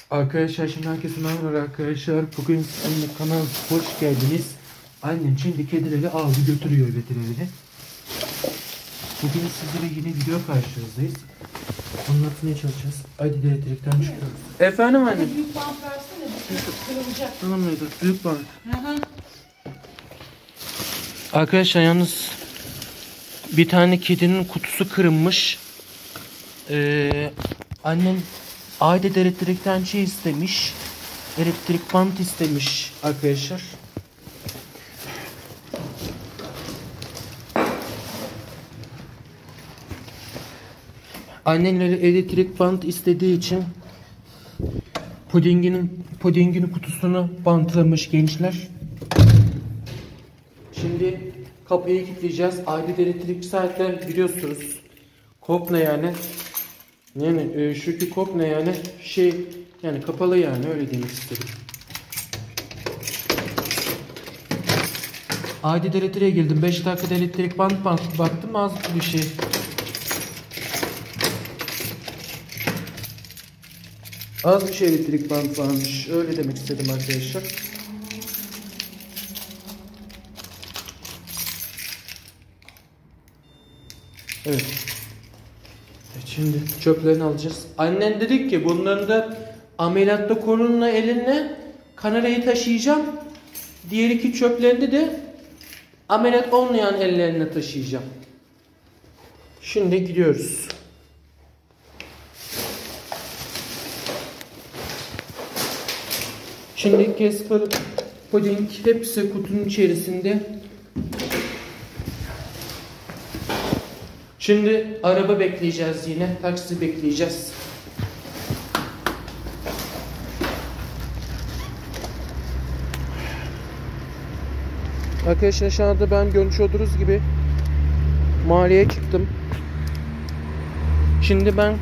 Arkadaşlar şimdi herkese merhaba arkadaşlar. Bugün sizinle kanal hoş geldiniz. Annem şimdi kedileri aldı götürüyor veterinere. Bugün sizlere yeni video karşınızdayız. Anlatmaya çalışacağız. Haydi elektrikten çıkıyoruz. Efendim anne. Büyük bant versene. Kırılacak. Tamam mıydı? Büyük bant. Arkadaşlar yalnız bir tane kedinin kutusu kırılmış. Annem adet elektrikten şey istemiş. Elektrik bant istemiş arkadaşlar. Annemleri elektrik bant istediği için pudinginin kutusunu bantlamış gençler. Şimdi kapıyı kilitleyeceğiz. Adet elektrik saatler biliyorsunuz. Kopla yani. Yani şu kopla yani yani kapalı yani öyle demek istedim. Adet elektriğe girdim. 5 dakikada elektrik bant baktım az bir şey. Az bir şey elektrik bant varmış. Öyle demek istedim arkadaşlar. Evet. Şimdi çöplerini alacağız. Annen dedik ki bunların da ameliyatta kolunla elinle kamerayı taşıyacağım. Diğer iki çöplerini de ameliyat olmayan ellerine taşıyacağım. Şimdi gidiyoruz. Şimdi Casper puding hepsi kutunun içerisinde. Şimdi araba bekleyeceğiz yine. Taksi bekleyeceğiz. Arkadaşlar şu anda ben görmüş olduğunuz gibi mahalleye çıktım. Şimdi ben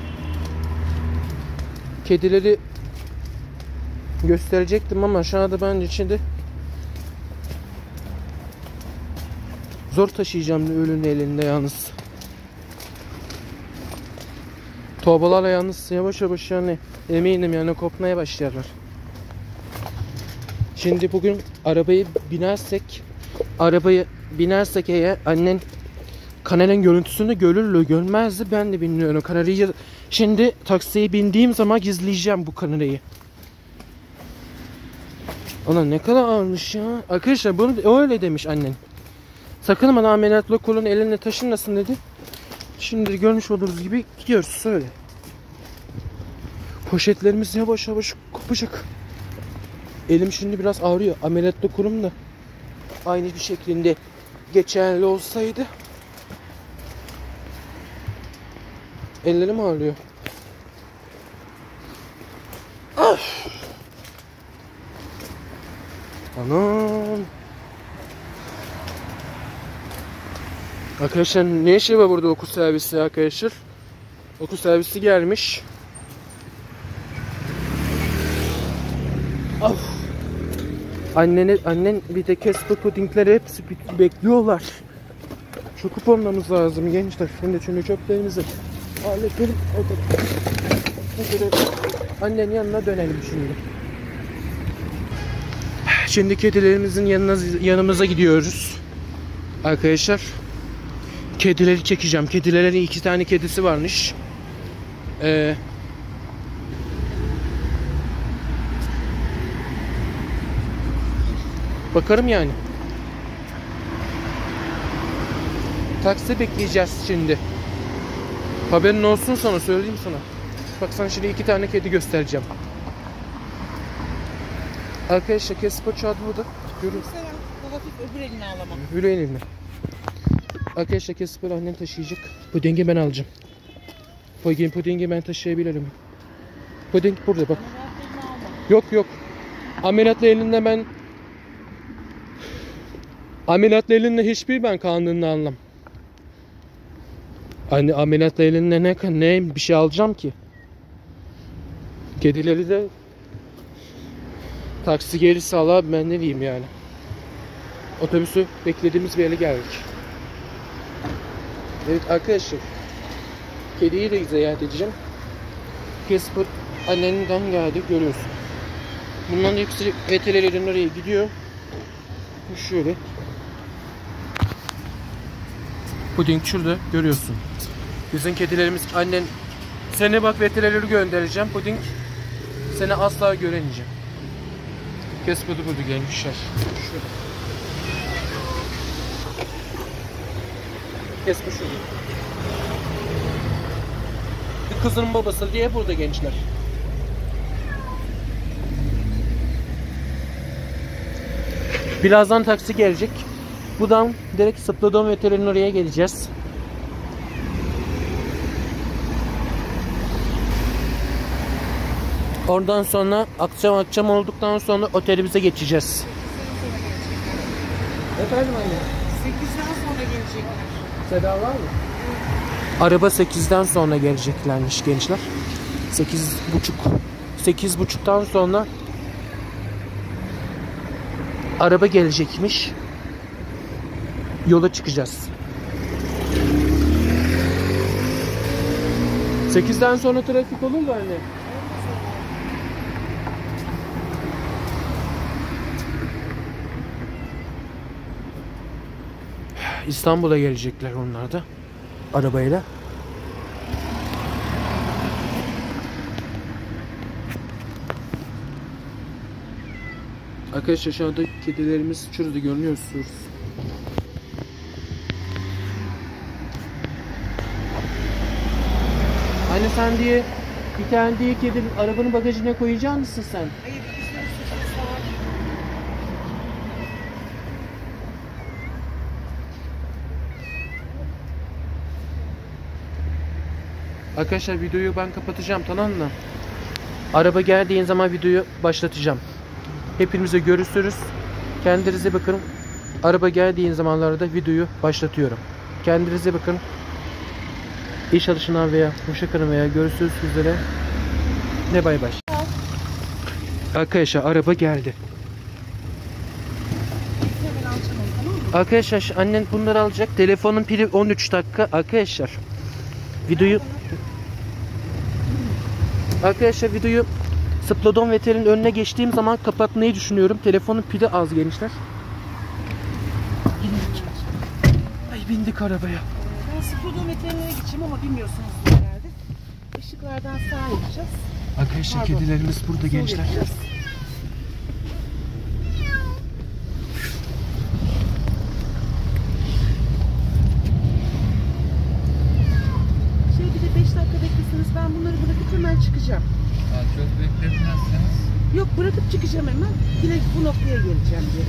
kedileri gösterecektim ama şu anda ben içinde zor taşıyacağım ölünün elinde yalnız. Torbalarla yalnız yavaş yavaş yani eminim yani kopmaya başlarlar. Şimdi bugün arabaya binersek eğer annen kanalın görüntüsünü görür görmezdi ben de bilmiyorum. Kamerayı şimdi taksiye bindiğim zaman gizleyeceğim bu kamerayı. Ana ne kadar ağırmış ya. Arkadaşlar bunu öyle demiş annen. Sakın bana ameliyatlı kolun eline taşınmasın dedi. Şimdi görmüş olduğunuz gibi gidiyoruz öyle. Poşetlerimiz yavaş yavaş kopacak. Elim şimdi biraz ağrıyor. Ameliyatlı kolum da aynı bir şekilde geçerli olsaydı. Ellerim ağrıyor. Of. Anam. Arkadaşlar ne işi var burada okul servisi arkadaşlar? Okul servisi gelmiş. Of. Annen bir de Casper pudingleri hepsi bekliyorlar. Çok olmamız lazım gençler. Şimdi çöplerimizi halledelim. Annenin yanına dönelim şimdi. Şimdi kedilerimizin yanımıza gidiyoruz. Arkadaşlar. Kedileri çekeceğim. Kedilerin 2 tane kedisi varmış. Bakarım yani. Taksi bekleyeceğiz şimdi. Haberin olsun sana söyleyeyim sana. Bak sana şimdi 2 tane kedi göstereceğim. Arkadaşlar Casper çağırdı burada. Görüyoruz. Öbür elini alamam. Öbür elini. Arkadaşlar Casper annem taşıyacak. Pudingi ben alacağım. Pudingi ben taşıyabilirim. Puding burada bak. Yok. Ameliyatlı elinde ben hiçbir ben kanununu anlam. Hani ameliyatlı elinde ne bir şey alacağım ki? Kedileri de taksi gelirse Allah ben ne diyeyim yani. Otobüsü beklediğimiz bir yere geldik. Evet arkadaşlar. Kediyi de ziyaret edeceğim. Casper annenden geldi, görüyorsun. Bunların hepsi VTR'lerin oraya gidiyor. Şöyle. Puding şurada görüyorsun. Bizim kedilerimiz, annen seni bak VTR'leri göndereceğim. Puding seni asla göremeyeceğim. Kes budu gelmişler. Şöyle. Kes bu şurada. Bir kızının babası diye burada gençler. Birazdan taksi gelecek. Buradan direkt Sıpladon Veteriner oraya geleceğiz. Oradan sonra akşam olduktan sonra otelimize geçeceğiz. Efendim anne? 8'den sonra gelecekler. Seda var mı? Araba 8'den sonra geleceklermiş gençler. 8.30'dan sonra araba gelecekmiş. Yola çıkacağız. 8'den sonra trafik olur mu anne? İstanbul'a gelecekler onlar da arabayla. Arkadaşlar şu anda kedilerimiz şurada görünüyorsunuz. Anne sen diye bir tane diye kedi arabanın bagajına koyacak mısın sen? Hayır, bizden suçlusu var. Arkadaşlar videoyu ben kapatacağım, tamam mı? Araba geldiğin zaman videoyu başlatacağım. Hepinize görüşürüz. Kendinize bakın. Araba geldiğin zamanlarda videoyu başlatıyorum. Kendinize bakın. İyi çalışınlar veya hoşça kalın veya görüşürüz sizlere. Ne bay bay. Arkadaşlar araba geldi. Hemen alacağım onu, tamam mı? Arkadaşlar annen bunları alacak. Telefonun pili 13 dakika. Arkadaşlar videoyu Sıpladon Veter'in önüne geçtiğim zaman kapatmayı düşünüyorum. Telefonun pili az gençler. Bindik. Ay bindik arabaya. Ben spidometrelerine gideceğim ama bilmiyorsunuz herhalde. Işıklardan sağa yapacağız. Arkadaşlar kedilerimiz burada gençler. Bir de 5 dakika beklesiniz, ben bunları bırakıp hemen çıkacağım. Çok bekletmezseniz. Yok, bırakıp çıkacağım hemen. Yine bu noktaya geleceğim geri.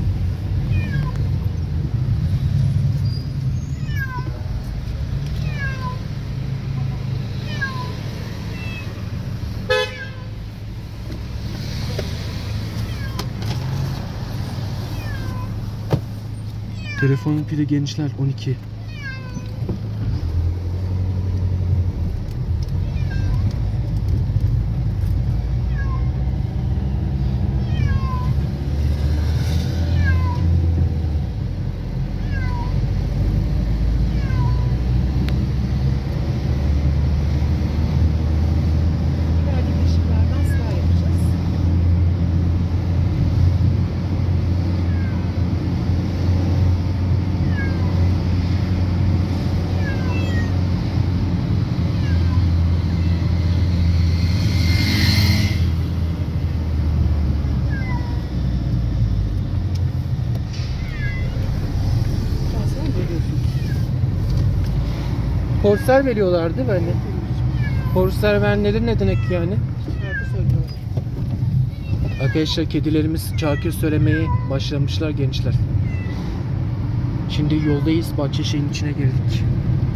Telefonun pili gençler 12. İlerideki ışıklardan sağa yapacağız. Birazdan görüyorsunuz. Korser veriyorlar değil mi anne? Korser verenleri ne demek yani? Şarkı söylüyorum. Arkadaşlar kedilerimiz şarkı söylemeye başlamışlar gençler. Şimdi yoldayız, Bahçeşehir'in içine girdik.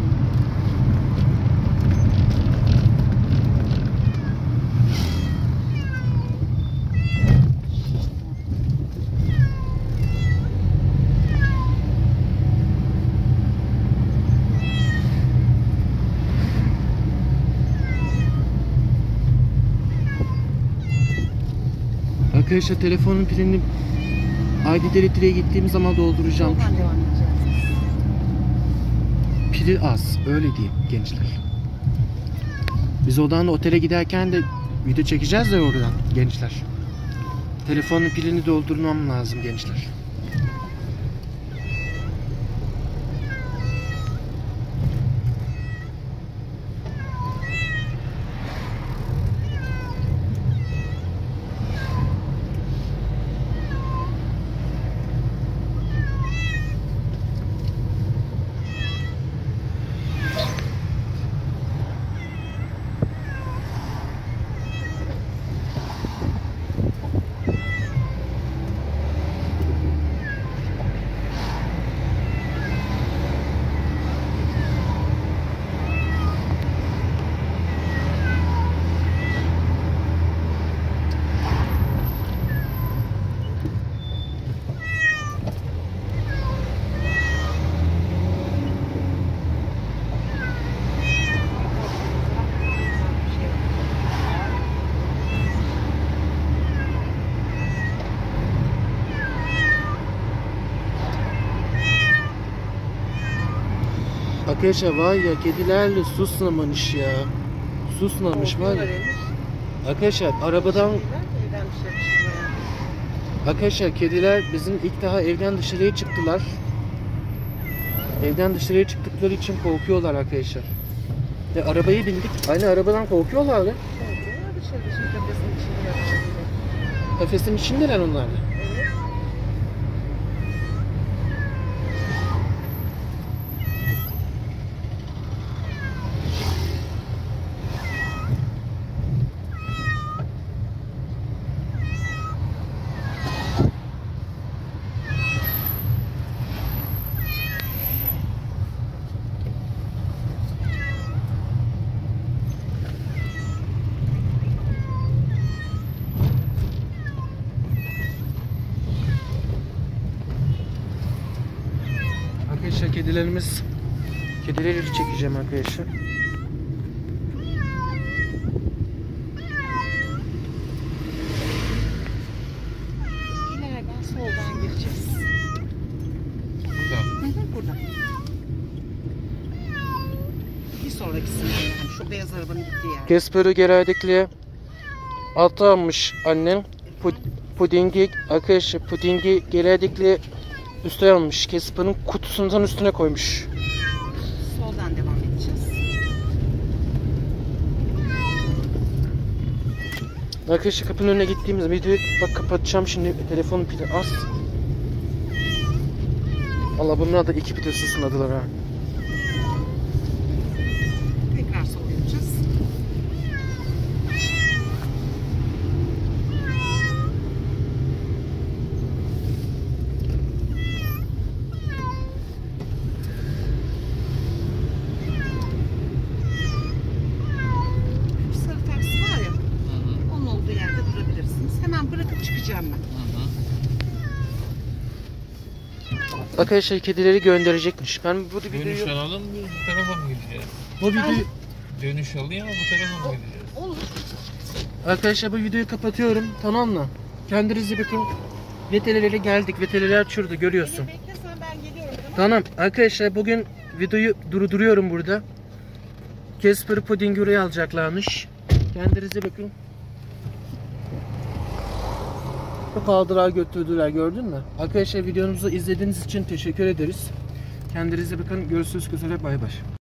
Arkadaşlar telefonun pilini ID elektriğe gittiğim zaman dolduracağım. Yoldan devam edeceğiz. Pili az, öyle diyeyim gençler. Biz odan otele giderken de Video çekeceğiz de oradan gençler. Telefonun pilini doldurmam lazım gençler. Arkadaşlar var ya, kedilerle suslamamış ya. Susmamış var ya. Arkadaşlar arabadan Arkadaşlar kediler bizim ilk daha evden dışarıya çıktılar. Evden dışarıya çıktıkları için korkuyorlar arkadaşlar. Ve arabaya bindik. Aynı arabadan korkuyorlar da. Kafesin içindeler onlar da. Arkadaşlar kedileri çekeceğim arkadaşlar. İleriden soldan gireceğiz. Burada. Burada. Bir sonrakisinde yani şu beyaz arabanın gittiği yer. Casper'ı Geradikli'ye altı almış annem. Pudingi arkadaşlar, pudingi Geradikli'ye üstüne almış. Casper'ın kutusundan üstüne koymuş. Soldan devam edeceğiz. Arkadaşlar kapının önüne gittiğimiz videoyu bak kapatacağım şimdi, telefonun pili az. Allah, bunlar da iki pide susmadılar ha. Tekrar sol yapacağız. Şu sarı taksi var ya, onun olduğu yerde durabilirsiniz. Hemen bırakıp çıkacağım ben. Arkadaşlar kedileri gönderecekmiş. Ben bu Dönüş videoyu alalım mı? Bu tarafa mı gideceğiz? bu videoyu Dönüş alayım ama bu tarafa mı gideceğiz? Olur. arkadaşlar bu videoyu kapatıyorum, tamam mı? Kendinize bakın. Vetelilere geldik. Veteliler şurada, görüyorsun. Bekle sen, ben geliyorum, tamam. Tamam arkadaşlar, bugün videoyu durduruyorum burada. Casper Pudding'i oraya alacaklarmış. Kendinize bakın. Aldılar götürdüler, gördün mü? Arkadaşlar videomuzu izlediğiniz için teşekkür ederiz. Kendinize bakın. Görüşürüz. Bay bay.